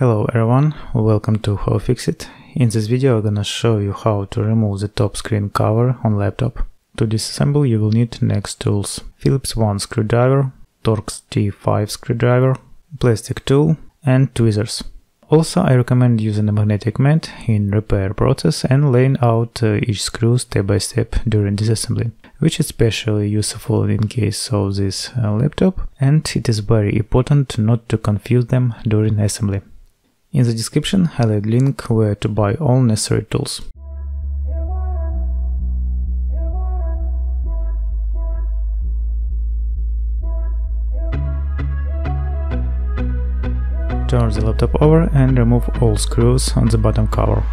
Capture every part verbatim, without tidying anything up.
Hello everyone, welcome to How-FixIT. In this video I'm gonna show you how to remove the top screen cover on laptop. To disassemble you will need next tools: Phillips one screwdriver, Torx T five screwdriver, plastic tool and tweezers. Also I recommend using a magnetic mat in repair process and laying out uh, each screw step by step during disassembly, which is especially useful in case of this uh, laptop, and it is very important not to confuse them during assembly. In the description I'll add link where to buy all necessary tools. Turn the laptop over and remove all screws on the bottom cover.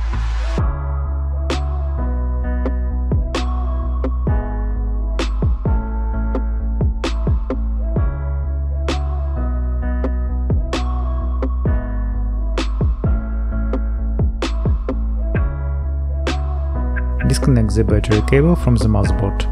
Disconnect the battery cable from the motherboard.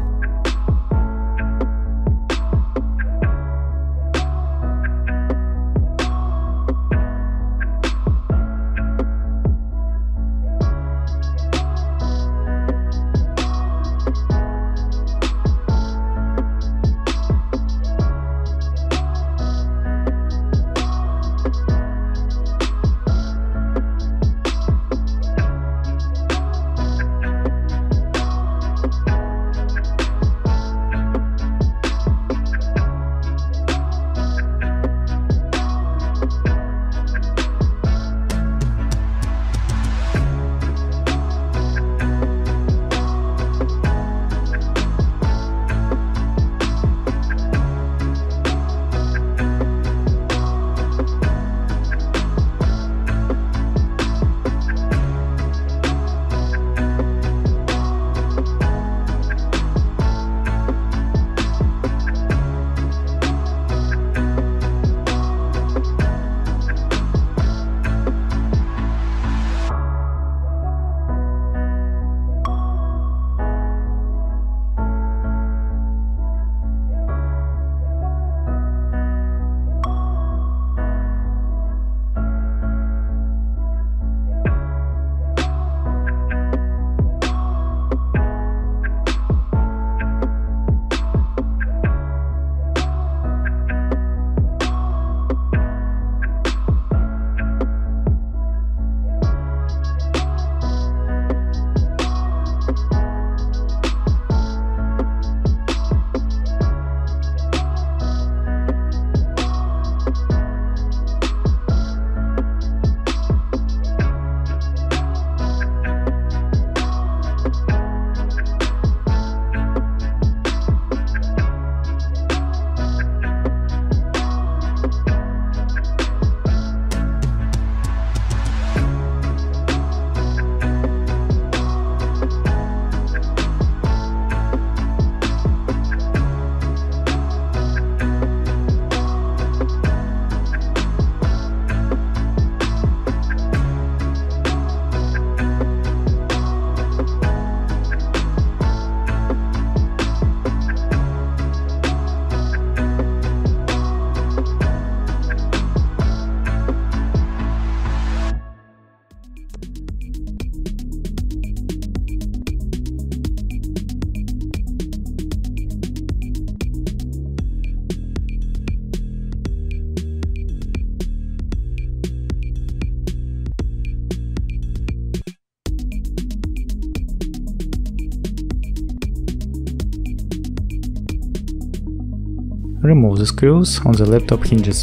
Remove the screws on the laptop hinges.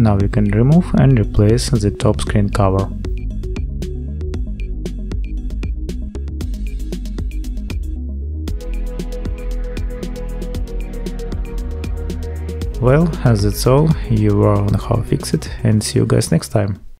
Now you can remove and replace the top screen cover. Well, as that's all, you are on How-FixIT, and see you guys next time.